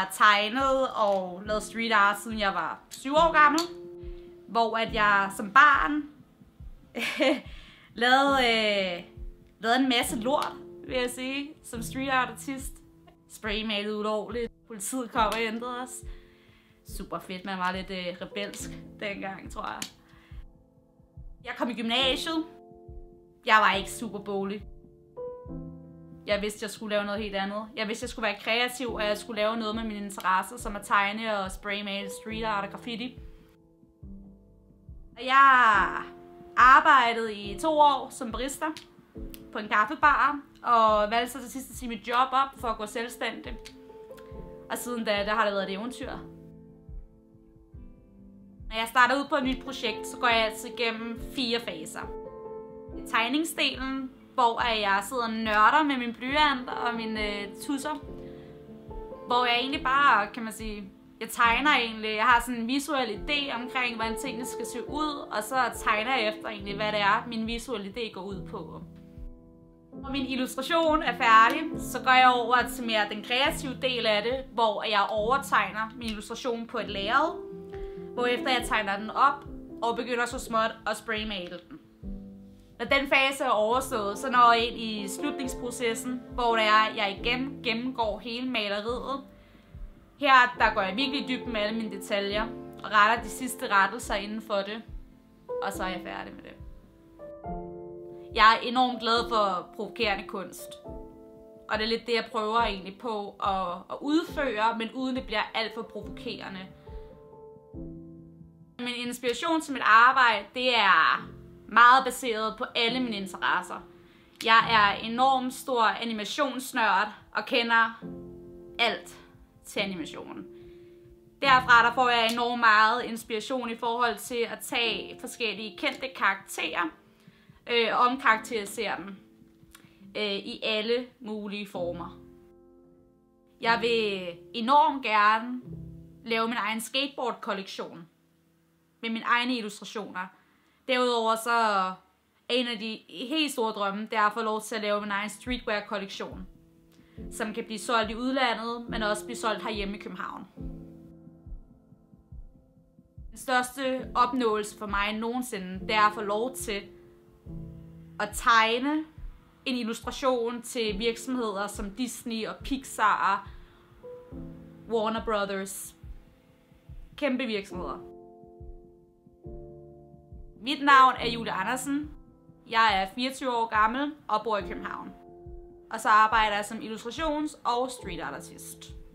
har tegnet og lavet street art, siden jeg var 7 år gammel. Hvor at jeg som barn lavede en masse lort, vil jeg sige, som street art artist. Spraymalet ulovligt. Politiet kom og ændrede os. Super fedt, man var lidt rebelsk dengang, tror jeg. Jeg kom i gymnasiet. Jeg var ikke super boglig. Jeg vidste, jeg skulle lave noget helt andet. Jeg vidste, jeg skulle være kreativ, og jeg skulle lave noget med mine interesser, som at tegne og spraymale, street art og graffiti. Jeg arbejdede i 2 år som barista på en kaffebar, og valgte så til sidst at sige mit job op for at gå selvstændig. Og siden da, der har det været et eventyr. Når jeg starter ud på et nyt projekt, så går jeg altid igennem 4 faser. Tegningsdelen, hvor jeg sidder og nørder med min blyant og mine tusser. Hvor jeg egentlig bare, kan man sige, jeg tegner egentlig. Jeg har sådan en visuel idé omkring, hvordan tingene skal se ud, og så tegner jeg efter egentlig, hvad det er, min visuelle idé går ud på. Når min illustration er færdig, så går jeg over til mere den kreative del af det, hvor jeg overtegner min illustration på et lærred, hvorefter jeg tegner den op og begynder så småt at spraymale den. Når den fase er overstået, så når jeg ind i slutningsprocessen, hvor jeg igen gennemgår hele maleriet. Her der går jeg virkelig dybt med alle mine detaljer og retter de sidste rettelser inden for det, og så er jeg færdig med det. Jeg er enormt glad for provokerende kunst, og det er lidt det, jeg prøver egentlig på at udføre, men uden det bliver alt for provokerende. Min inspiration til mit arbejde, det er meget baseret på alle mine interesser. Jeg er enormt stor animationsnørd og kender alt til animationen. Derfra der får jeg enormt meget inspiration i forhold til at tage forskellige kendte karakterer og omkarakterisere dem i alle mulige former. Jeg vil enormt gerne lave min egen skateboard-kollektion med mine egne illustrationer. Derudover så er en af de helt store drømme, det er at få lov til at lave min egen streetwear-kollektion, som kan blive solgt i udlandet, men også blive solgt herhjemme i København. Den største opnåelse for mig nogensinde, det er at få lov til at tegne en illustration til virksomheder som Disney og Pixar, Warner Brothers. Kæmpe virksomheder. Mit navn er Julie Andersen. Jeg er 24 år gammel og bor i København. Og så arbejder jeg som illustrations- og street art artist.